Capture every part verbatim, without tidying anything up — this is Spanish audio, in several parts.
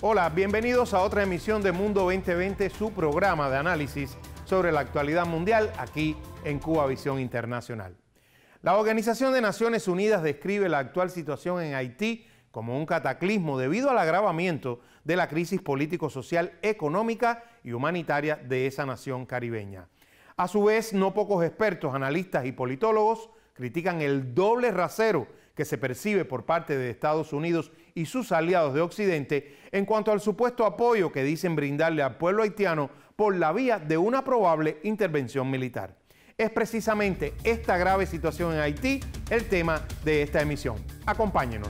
Hola, bienvenidos a otra emisión de Mundo veinte veinte, su programa de análisis sobre la actualidad mundial aquí en Cuba Visión Internacional. La Organización de Naciones Unidas describe la actual situación en Haití como un cataclismo debido al agravamiento de la crisis político-social, económica y humanitaria de esa nación caribeña. A su vez, no pocos expertos, analistas y politólogos critican el doble rasero que se percibe por parte de Estados Unidos y sus aliados de Occidente en cuanto al supuesto apoyo que dicen brindarle al pueblo haitiano por la vía de una probable intervención militar. Es precisamente esta grave situación en Haití el tema de esta emisión. Acompáñenos.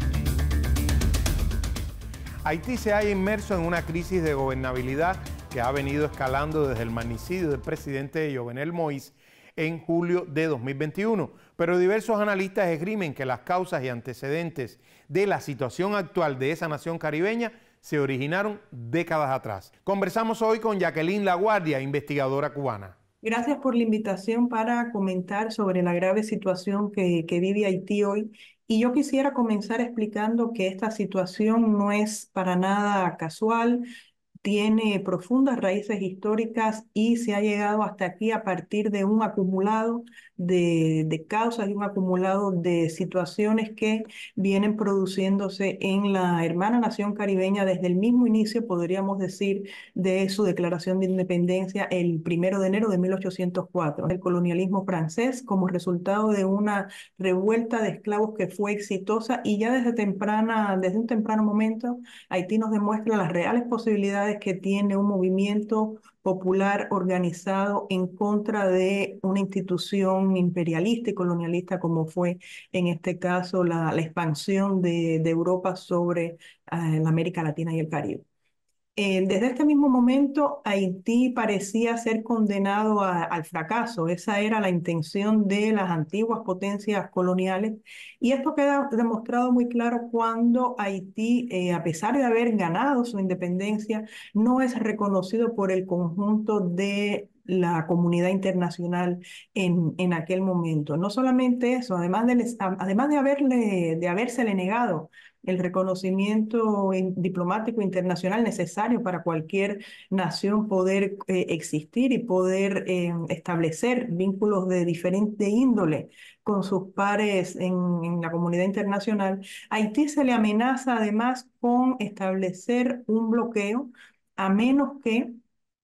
Haití se halla inmerso en una crisis de gobernabilidad que ha venido escalando desde el magnicidio del presidente Jovenel Moïse en julio de dos mil veintiuno, pero diversos analistas esgrimen que las causas y antecedentes de la situación actual de esa nación caribeña se originaron décadas atrás. Conversamos hoy con Jacqueline Laguardia, investigadora cubana. Gracias por la invitación para comentar sobre la grave situación que, que vive Haití hoy. Y yo quisiera comenzar explicando que esta situación no es para nada casual, tiene profundas raíces históricas y se ha llegado hasta aquí a partir de un acumulado de, de causas y un acumulado de situaciones que vienen produciéndose en la hermana nación caribeña desde el mismo inicio, podríamos decir, de su declaración de independencia el primero de enero de mil ochocientos cuatro. El colonialismo francés como resultado de una revuelta de esclavos que fue exitosa y ya desde temprana, desde un temprano momento Haití nos demuestra las reales posibilidades que tiene un movimiento popular organizado en contra de una institución imperialista y colonialista como fue en este caso la, la expansión de, de Europa sobre uh, la América Latina y el Caribe. Eh, desde este mismo momento, Haití parecía ser condenado a, al fracaso. Esa era la intención de las antiguas potencias coloniales. Y esto queda demostrado muy claro cuando Haití, eh, a pesar de haber ganado su independencia, no es reconocido por el conjunto de la comunidad internacional en, en aquel momento. No solamente eso, además de, además de, haberle, de habérsele negado el reconocimiento diplomático internacional necesario para cualquier nación poder eh, existir y poder eh, establecer vínculos de diferente índole con sus pares en, en la comunidad internacional. A Haití se le amenaza además con establecer un bloqueo a menos que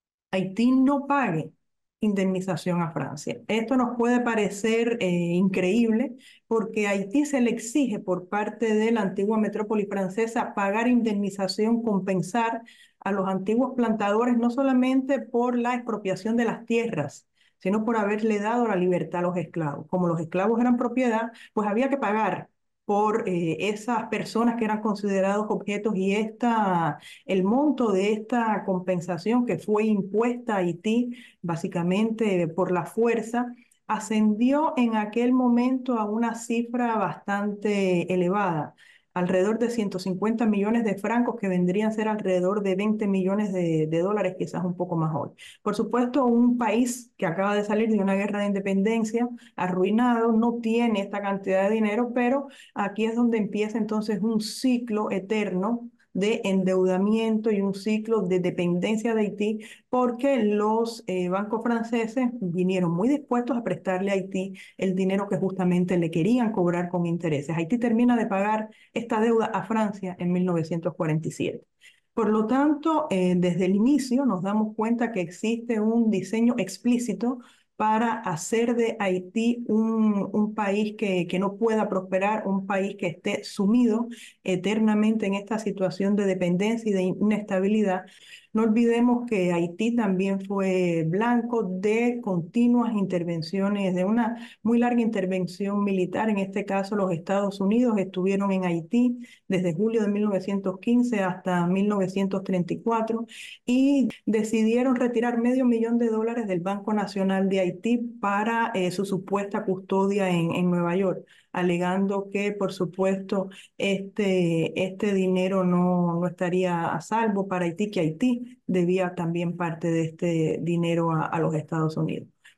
Haití no pague indemnización a Francia. Esto nos puede parecer eh, increíble porque a Haití se le exige por parte de la antigua metrópoli francesa pagar indemnización, compensar a los antiguos plantadores no solamente por la expropiación de las tierras, sino por haberle dado la libertad a los esclavos. Como los esclavos eran propiedad, pues había que pagar por eh, esas personas que eran considerados objetos y esta, el monto de esta compensación que fue impuesta a Haití básicamente por la fuerza, ascendió en aquel momento a una cifra bastante elevada, alrededor de ciento cincuenta millones de francos, que vendrían a ser alrededor de veinte millones de, de dólares, quizás un poco más hoy. Por supuesto, un país que acaba de salir de una guerra de independencia, arruinado, no tiene esta cantidad de dinero, pero aquí es donde empieza entonces un ciclo eterno de endeudamiento y un ciclo de dependencia de Haití, porque los eh, bancos franceses vinieron muy dispuestos a prestarle a Haití el dinero que justamente le querían cobrar con intereses. Haití termina de pagar esta deuda a Francia en mil novecientos cuarenta y siete. Por lo tanto, eh, desde el inicio nos damos cuenta que existe un diseño explícito para hacer de Haití un, un país que, que no pueda prosperar, un país que esté sumido eternamente en esta situación de dependencia y de inestabilidad. No olvidemos que Haití también fue blanco de continuas intervenciones, de una muy larga intervención militar. En este caso, los Estados Unidos estuvieron en Haití desde julio de mil novecientos quince hasta mil novecientos treinta y cuatro y decidieron retirar medio millón de dólares del Banco Nacional de Haití para eh, su supuesta custodia en, en Nueva York, alegando que, por supuesto, este, este dinero no, no estaría a salvo para Haití, que Haití debía también parte de este dinero a, a los Estados Unidos.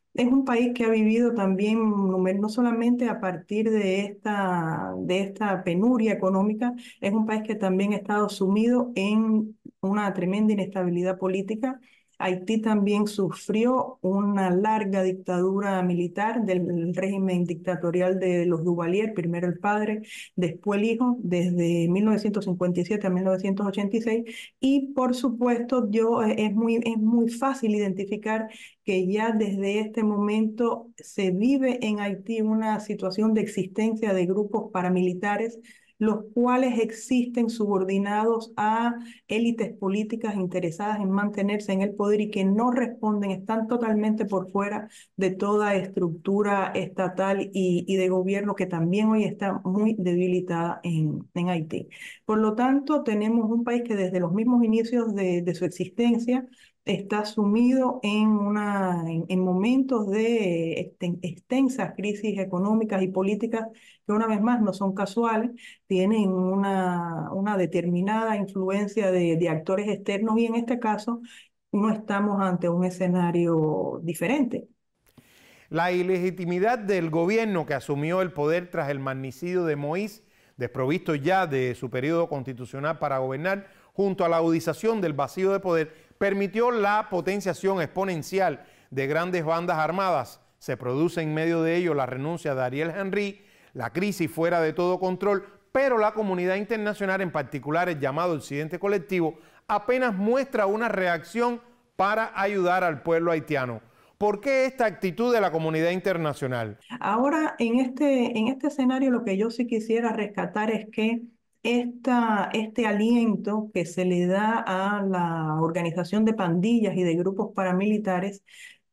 Es un país que ha vivido también, numer- no solamente a partir de esta, de esta penuria económica, es un país que también ha estado sumido en una tremenda inestabilidad política. Haití también sufrió una larga dictadura militar del régimen dictatorial de los Duvalier, primero el padre, después el hijo, desde mil novecientos cincuenta y siete a mil novecientos ochenta y seis. Y por supuesto, yo, eh, es muy, es muy fácil identificar que ya desde este momento se vive en Haití una situación de existencia de grupos paramilitares, los cuales existen subordinados a élites políticas interesadas en mantenerse en el poder y que no responden, están totalmente por fuera de toda estructura estatal y, y de gobierno que también hoy está muy debilitada en, en Haití. Por lo tanto, tenemos un país que desde los mismos inicios de, de su existencia está sumido en, una, en, en momentos de exten- extensas crisis económicas y políticas que una vez más no son casuales, tienen una, una determinada influencia de, de actores externos y en este caso no estamos ante un escenario diferente. La ilegitimidad del gobierno que asumió el poder tras el magnicidio de Moïse, desprovisto ya de su periodo constitucional para gobernar, junto a la agudización del vacío de poder, permitió la potenciación exponencial de grandes bandas armadas. Se produce en medio de ello la renuncia de Ariel Henry, la crisis fuera de todo control, pero la comunidad internacional, en particular el llamado Occidente Colectivo, apenas muestra una reacción para ayudar al pueblo haitiano. ¿Por qué esta actitud de la comunidad internacional? Ahora, en este, en este escenario, lo que yo sí quisiera rescatar es que esta, este aliento que se le da a la organización de pandillas y de grupos paramilitares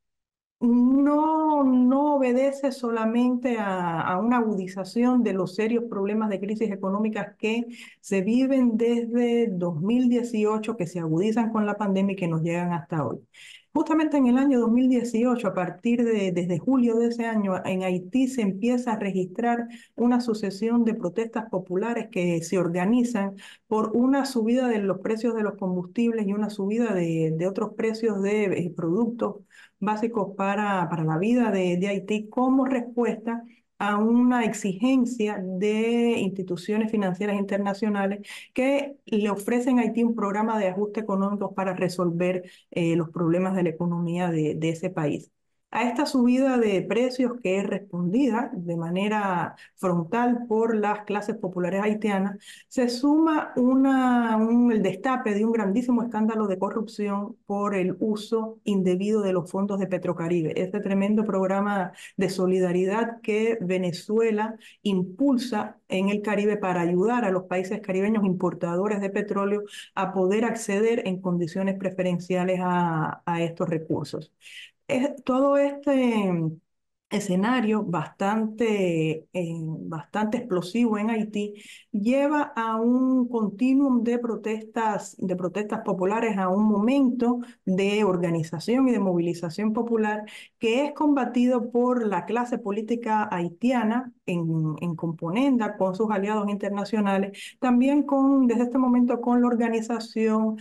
no, no obedece solamente a, a una agudización de los serios problemas de crisis económicas que se viven desde dos mil dieciocho, que se agudizan con la pandemia y que nos llegan hasta hoy. Justamente en el año dos mil dieciocho, a partir de desde julio de ese año, en Haití se empieza a registrar una sucesión de protestas populares que se organizan por una subida de los precios de los combustibles y una subida de, de otros precios de eh, productos básicos para, para la vida de, de Haití como respuesta a una exigencia de instituciones financieras internacionales que le ofrecen a Haití un programa de ajuste económico para resolver eh, los problemas de la economía de, de ese país. A esta subida de precios que es respondida de manera frontal por las clases populares haitianas, se suma una, un, el destape de un grandísimo escándalo de corrupción por el uso indebido de los fondos de Petrocaribe, este tremendo programa de solidaridad que Venezuela impulsa en el Caribe para ayudar a los países caribeños importadores de petróleo a poder acceder en condiciones preferenciales a, a estos recursos. Es, todo este escenario bastante, eh, bastante explosivo en Haití lleva a un continuum de protestas, de protestas populares, a un momento de organización y de movilización popular que es combatido por la clase política haitiana en, en componenda con sus aliados internacionales, también con, desde este momento con la organización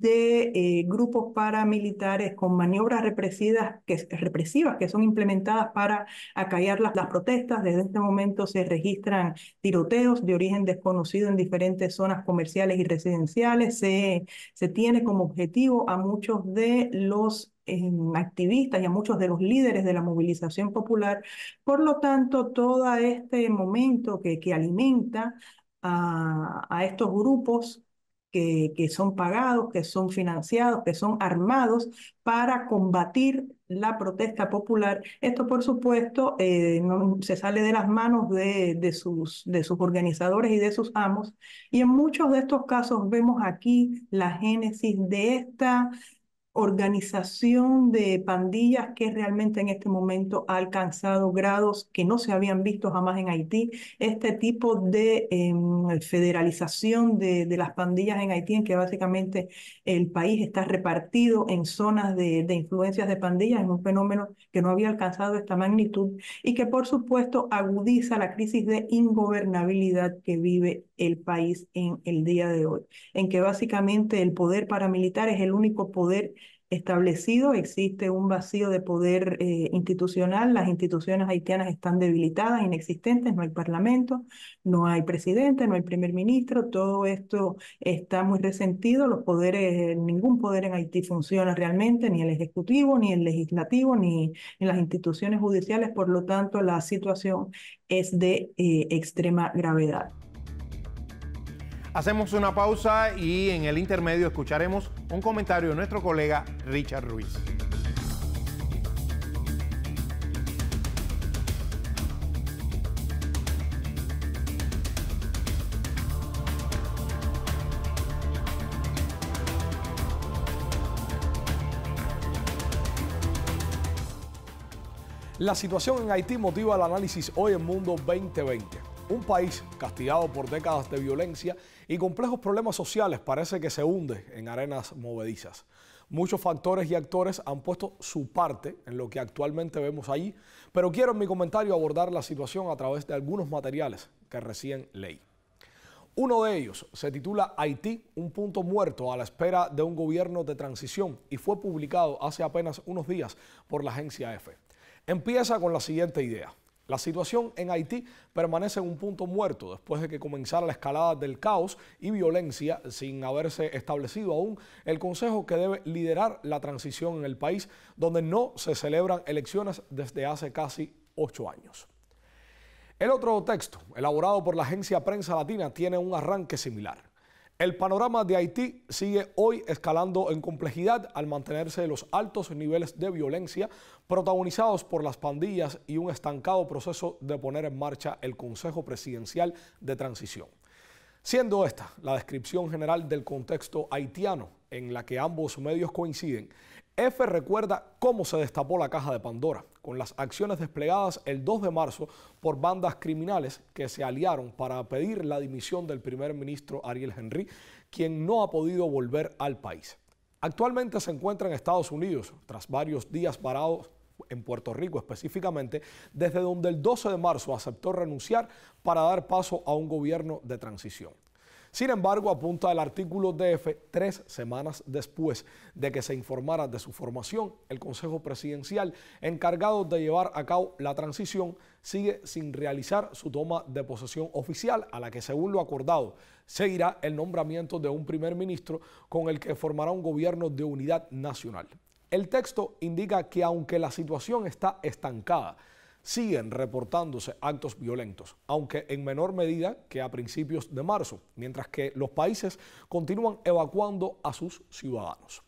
de eh, grupos paramilitares con maniobras represivas que, represivas que son implementadas para acallar las, las protestas. Desde este momento se registran tiroteos de origen desconocido en diferentes zonas comerciales y residenciales. Se, se tiene como objetivo a muchos de los eh, activistas y a muchos de los líderes de la movilización popular. Por lo tanto, todo este momento que, que alimenta a, a estos grupos que, que son pagados, que son financiados, que son armados para combatir la protesta popular. Esto, por supuesto, eh, no, se sale de las manos de, de, sus, de sus organizadores y de sus amos. Y en muchos de estos casos vemos aquí la génesis de esta organización de pandillas que realmente en este momento ha alcanzado grados que no se habían visto jamás en Haití. Este tipo de eh, federalización de, de las pandillas en Haití, en que básicamente el país está repartido en zonas de, de influencias de pandillas, es un fenómeno que no había alcanzado esta magnitud y que por supuesto agudiza la crisis de ingobernabilidad que vive el país en el día de hoy, en que básicamente el poder paramilitar es el único poder establecido, existe un vacío de poder eh, institucional, las instituciones haitianas están debilitadas, inexistentes, no hay parlamento, no hay presidente, no hay primer ministro, todo esto está muy resentido, los poderes, ningún poder en Haití funciona realmente, ni el ejecutivo, ni el legislativo, ni en las instituciones judiciales, por lo tanto la situación es de eh, extrema gravedad. Hacemos una pausa y en el intermedio escucharemos un comentario de nuestro colega Richard Ruiz. La situación en Haití motiva el análisis hoy en Mundo veinte veinte. Un país castigado por décadas de violencia y complejos problemas sociales parece que se hunde en arenas movedizas. Muchos factores y actores han puesto su parte en lo que actualmente vemos allí, pero quiero en mi comentario abordar la situación a través de algunos materiales que recién leí. Uno de ellos se titula Haití, un punto muerto a la espera de un gobierno de transición y fue publicado hace apenas unos días por la agencia EFE. Empieza con la siguiente idea. La situación en Haití permanece en un punto muerto después de que comenzara la escalada del caos y violencia sin haberse establecido aún el consejo que debe liderar la transición en el país, donde no se celebran elecciones desde hace casi ocho años. El otro texto, elaborado por la agencia Prensa Latina, tiene un arranque similar. El panorama de Haití sigue hoy escalando en complejidad al mantenerse los altos niveles de violencia protagonizados por las pandillas y un estancado proceso de poner en marcha el Consejo Presidencial de Transición. Siendo esta la descripción general del contexto haitiano en la que ambos medios coinciden, EFE recuerda cómo se destapó la caja de Pandora, con las acciones desplegadas el dos de marzo por bandas criminales que se aliaron para pedir la dimisión del primer ministro Ariel Henry, quien no ha podido volver al país. Actualmente se encuentra en Estados Unidos, tras varios días parados en Puerto Rico específicamente, desde donde el doce de marzo aceptó renunciar para dar paso a un gobierno de transición. Sin embargo, apunta el artículo de EFE, tres semanas después de que se informara de su formación, el Consejo Presidencial, encargado de llevar a cabo la transición, sigue sin realizar su toma de posesión oficial, a la que, según lo acordado, seguirá el nombramiento de un primer ministro con el que formará un gobierno de unidad nacional. El texto indica que aunque la situación está estancada, siguen reportándose actos violentos, aunque en menor medida que a principios de marzo, mientras que los países continúan evacuando a sus ciudadanos.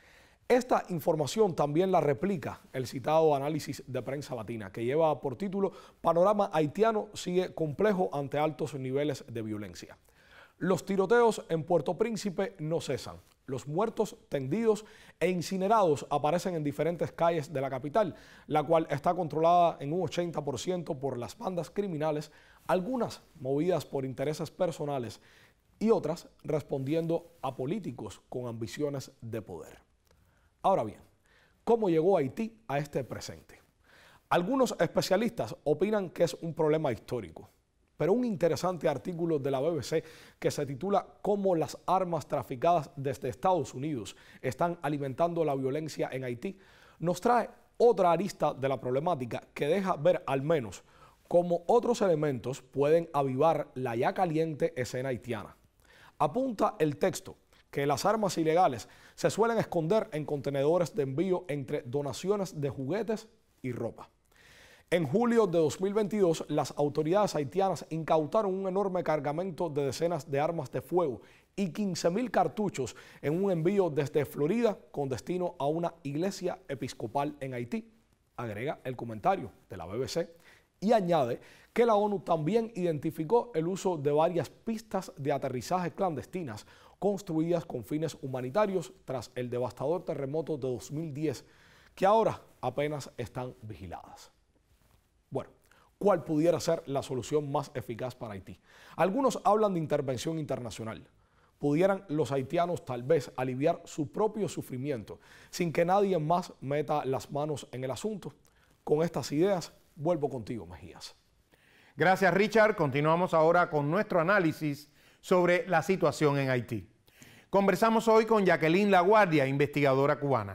Esta información también la replica el citado análisis de Prensa Latina, que lleva por título Panorama haitiano sigue complejo ante altos niveles de violencia. Los tiroteos en Puerto Príncipe no cesan. Los muertos, tendidos e incinerados aparecen en diferentes calles de la capital, la cual está controlada en un ochenta por ciento por las bandas criminales, algunas movidas por intereses personales y otras respondiendo a políticos con ambiciones de poder. Ahora bien, ¿cómo llegó Haití a este presente? Algunos especialistas opinan que es un problema histórico. Pero un interesante artículo de la B B C que se titula Cómo las armas traficadas desde Estados Unidos están alimentando la violencia en Haití nos trae otra arista de la problemática que deja ver al menos cómo otros elementos pueden avivar la ya caliente escena haitiana. Apunta el texto que las armas ilegales se suelen esconder en contenedores de envío entre donaciones de juguetes y ropa. En julio de dos mil veintidós, las autoridades haitianas incautaron un enorme cargamento de decenas de armas de fuego y quince mil cartuchos en un envío desde Florida con destino a una iglesia episcopal en Haití, agrega el comentario de la B B C, y añade que la ONU también identificó el uso de varias pistas de aterrizaje clandestinas construidas con fines humanitarios tras el devastador terremoto de dos mil diez, que ahora apenas están vigiladas. Bueno, ¿cuál pudiera ser la solución más eficaz para Haití? Algunos hablan de intervención internacional. ¿Pudieran los haitianos tal vez aliviar su propio sufrimiento sin que nadie más meta las manos en el asunto? Con estas ideas, vuelvo contigo, Mejías. Gracias, Richard. Continuamos ahora con nuestro análisis sobre la situación en Haití. Conversamos hoy con Jacqueline Laguardia, investigadora cubana.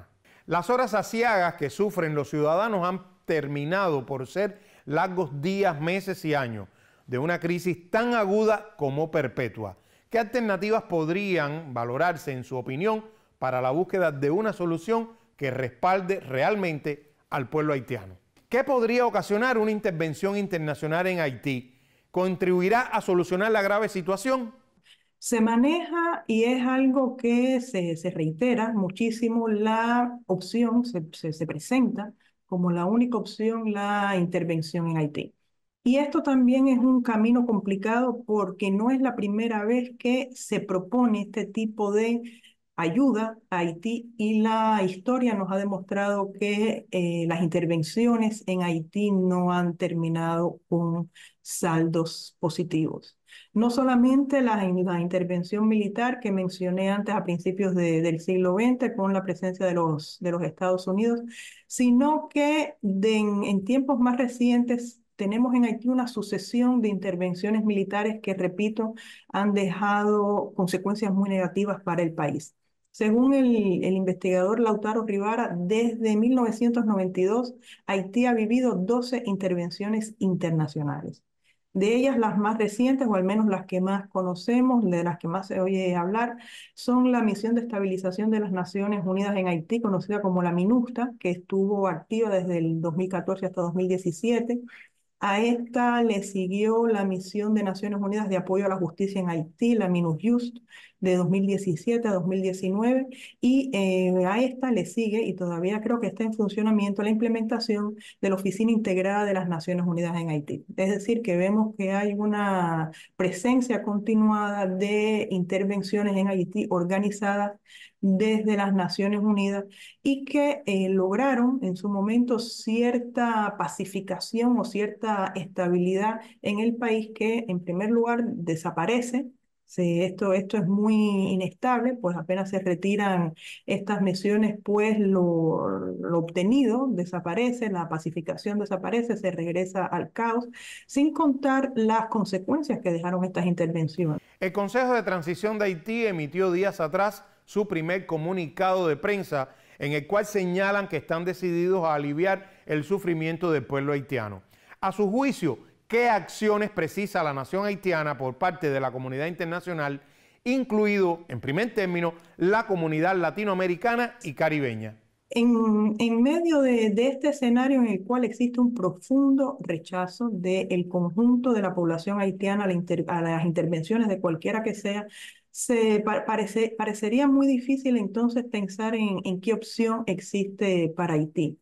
Las horas aciagas que sufren los ciudadanos han terminado por ser largos días, meses y años de una crisis tan aguda como perpetua. ¿Qué alternativas podrían valorarse, en su opinión, para la búsqueda de una solución que respalde realmente al pueblo haitiano? ¿Qué podría ocasionar una intervención internacional en Haití? ¿Contribuirá a solucionar la grave situación? Se maneja y es algo que se, se reitera muchísimo la opción, se, se, se presenta como la única opción la intervención en Haití. Y esto también es un camino complicado porque no es la primera vez que se propone este tipo de ayuda a Haití y la historia nos ha demostrado que eh, las intervenciones en Haití no han terminado con saldos positivos. No solamente la, la intervención militar que mencioné antes a principios de, del siglo veinte con la presencia de los, de los Estados Unidos, sino que de, en, en tiempos más recientes tenemos en Haití una sucesión de intervenciones militares que, repito, han dejado consecuencias muy negativas para el país. Según el, el investigador Lautaro Rivara, desde mil novecientos noventa y dos, Haití ha vivido doce intervenciones internacionales. De ellas, las más recientes, o al menos las que más conocemos, de las que más se oye hablar, son la Misión de Estabilización de las Naciones Unidas en Haití, conocida como la MINUSTA, que estuvo activa desde el dos mil catorce hasta dos mil diecisiete. A esta le siguió la Misión de Naciones Unidas de Apoyo a la Justicia en Haití, la MINUSJUST, de dos mil diecisiete a dos mil diecinueve, y eh, a esta le sigue, y todavía creo que está en funcionamiento, la implementación de la Oficina Integrada de las Naciones Unidas en Haití. Es decir, que vemos que hay una presencia continuada de intervenciones en Haití organizadas desde las Naciones Unidas y que eh, lograron en su momento cierta pacificación o cierta estabilidad en el país que en primer lugar desaparece. Sí, esto, esto es muy inestable, pues apenas se retiran estas misiones, pues lo, lo obtenido desaparece, la pacificación desaparece, se regresa al caos, sin contar las consecuencias que dejaron estas intervenciones. El Consejo de Transición de Haití emitió días atrás su primer comunicado de prensa en el cual señalan que están decididos a aliviar el sufrimiento del pueblo haitiano. A su juicio, ¿qué acciones precisa la nación haitiana por parte de la comunidad internacional, incluido, en primer término, la comunidad latinoamericana y caribeña? En, en medio de, de este escenario en el cual existe un profundo rechazo del conjunto de la población haitiana a, la inter, a las intervenciones de cualquiera que sea, se pa, parece, parecería muy difícil entonces pensar en, en qué opción existe para Haití.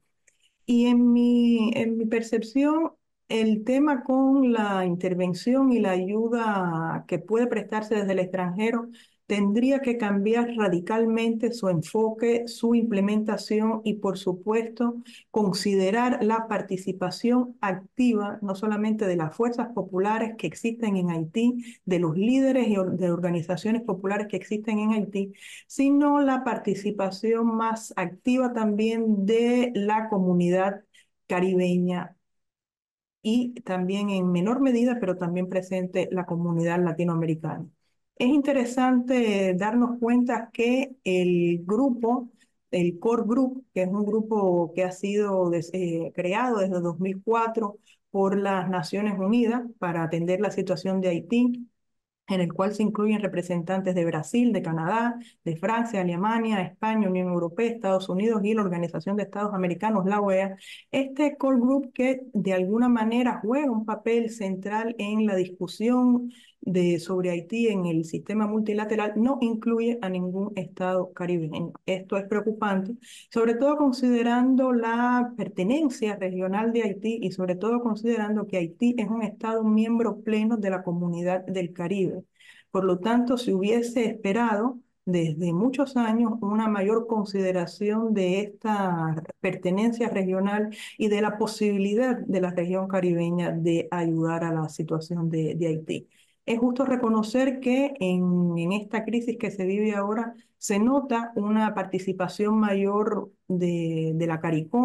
Y en mi, en mi percepción, el tema con la intervención y la ayuda que puede prestarse desde el extranjero tendría que cambiar radicalmente su enfoque, su implementación y, por supuesto, considerar la participación activa, no solamente de las fuerzas populares que existen en Haití, de los líderes y de organizaciones populares que existen en Haití, sino la participación más activa también de la comunidad caribeña y también en menor medida, pero también presente la comunidad latinoamericana. Es interesante darnos cuenta que el grupo, el Core Group, que es un grupo que ha sido des, eh, creado desde dos mil cuatro por las Naciones Unidas para atender la situación de Haití, en el cual se incluyen representantes de Brasil, de Canadá, de Francia, Alemania, España, Unión Europea, Estados Unidos y la Organización de Estados Americanos, la O E A. Este core group que de alguna manera juega un papel central en la discusión de, sobre Haití en el sistema multilateral, no incluye a ningún estado caribeño. Esto es preocupante, sobre todo considerando la pertenencia regional de Haití y sobre todo considerando que Haití es un estado miembro pleno de la Comunidad del Caribe. Por lo tanto, se hubiese esperado desde muchos años una mayor consideración de esta pertenencia regional y de la posibilidad de la región caribeña de ayudar a la situación de, de Haití. Es justo reconocer que en, en esta crisis que se vive ahora se nota una participación mayor de, de la CARICOM,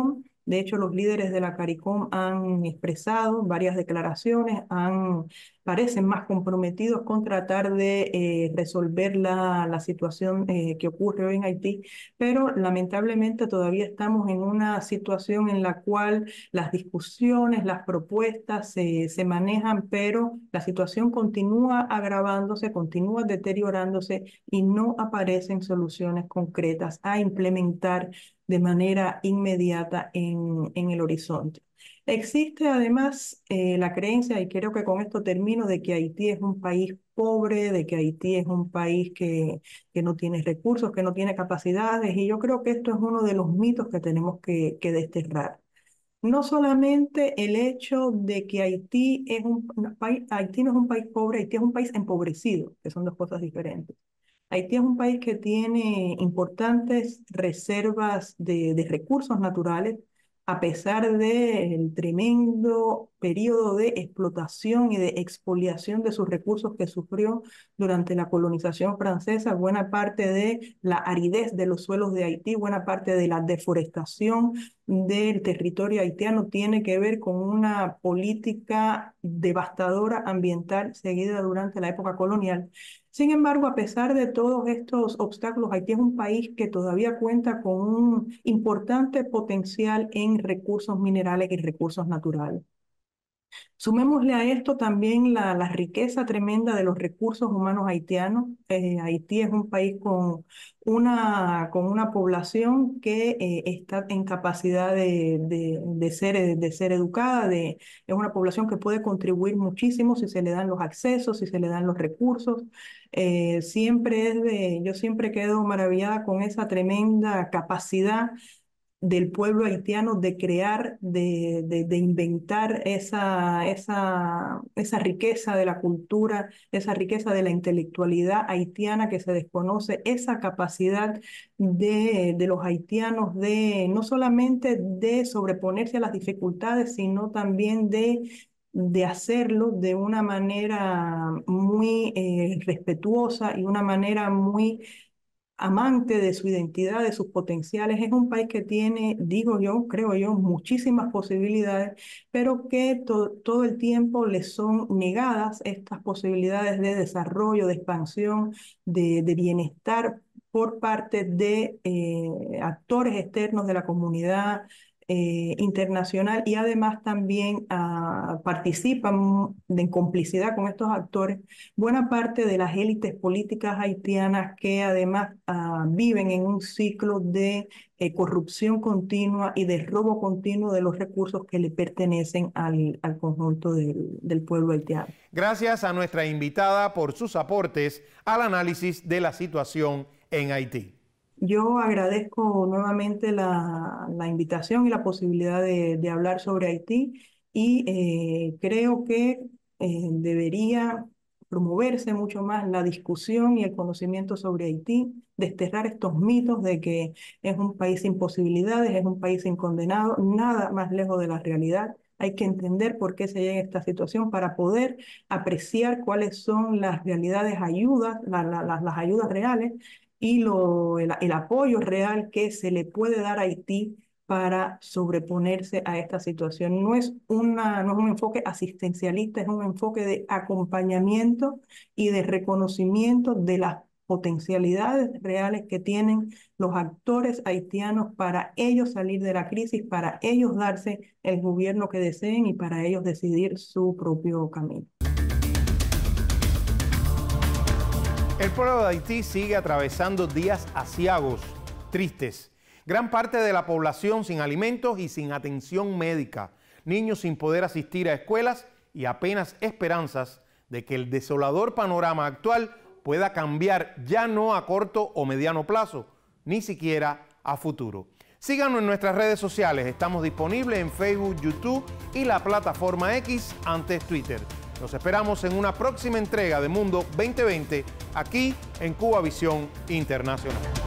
De hecho, los líderes de la CARICOM han expresado varias declaraciones, han, parecen más comprometidos con tratar de eh, resolver la, la situación eh, que ocurre hoy en Haití, pero lamentablemente todavía estamos en una situación en la cual las discusiones, las propuestas se, se manejan, pero la situación continúa agravándose, continúa deteriorándose y no aparecen soluciones concretas a implementar de manera inmediata en, en el horizonte. Existe además eh, la creencia, y creo que con esto termino, de que Haití es un país pobre, de que Haití es un país que, que no tiene recursos, que no tiene capacidades, y yo creo que esto es uno de los mitos que tenemos que, que desterrar. No solamente el hecho de que Haití es un, un país, Haití no es un país pobre, Haití es un país empobrecido, que son dos cosas diferentes. Haití es un país que tiene importantes reservas de, de recursos naturales, a pesar del tremendo periodo de explotación y de expoliación de sus recursos que sufrió durante la colonización francesa. Buena parte de la aridez de los suelos de Haití, buena parte de la deforestación del territorio haitiano tiene que ver con una política devastadora ambiental seguida durante la época colonial. Sin embargo, a pesar de todos estos obstáculos, Haití es un país que todavía cuenta con un importante potencial en recursos minerales y recursos naturales. Sumémosle a esto también la, la riqueza tremenda de los recursos humanos haitianos. Eh, Haití es un país con una, con una población que eh, está en capacidad de, de, de, ser, de ser educada, de, es una población que puede contribuir muchísimo si se le dan los accesos, si se le dan los recursos. Eh, siempre es de, yo siempre quedo maravillada con esa tremenda capacidad del pueblo haitiano de crear, de, de, de inventar esa, esa, esa riqueza de la cultura, esa riqueza de la intelectualidad haitiana que se desconoce, esa capacidad de, de los haitianos de no solamente de sobreponerse a las dificultades, sino también de de hacerlo de una manera muy eh, respetuosa y una manera muy amante de su identidad, de sus potenciales. Es un país que tiene, digo yo, creo yo, muchísimas posibilidades, pero que to todo el tiempo le son negadas estas posibilidades de desarrollo, de expansión, de, de bienestar por parte de eh, actores externos de la comunidad eh, internacional, y además también uh, participan en complicidad con estos actores buena parte de las élites políticas haitianas, que además uh, viven en un ciclo de eh, corrupción continua y de robo continuo de los recursos que le pertenecen al, al conjunto del, del pueblo haitiano. Gracias a nuestra invitada por sus aportes al análisis de la situación en Haití. Yo agradezco nuevamente la, la invitación y la posibilidad de, de hablar sobre Haití, y eh, creo que eh, debería promoverse mucho más la discusión y el conocimiento sobre Haití, desterrar estos mitos de que es un país sin posibilidades, es un país sin condenado, nada más lejos de la realidad. Hay que entender por qué se llega a esta situación para poder apreciar cuáles son las realidades ayudas, la, la, la, las ayudas reales y lo, el, el apoyo real que se le puede dar a Haití para sobreponerse a esta situación. No es, una, no es un enfoque asistencialista, es un enfoque de acompañamiento y de reconocimiento de las potencialidades reales que tienen los actores haitianos para ellos salir de la crisis, para ellos darse el gobierno que deseen y para ellos decidir su propio camino. El pueblo de Haití sigue atravesando días aciagos, tristes. Gran parte de la población sin alimentos y sin atención médica, niños sin poder asistir a escuelas y apenas esperanzas de que el desolador panorama actual pueda cambiar, ya no a corto o mediano plazo, ni siquiera a futuro. Síganos en nuestras redes sociales, estamos disponibles en Facebook, YouTube y la plataforma X, antes Twitter. Nos esperamos en una próxima entrega de Mundo veinte veinte aquí en Cuba Visión Internacional.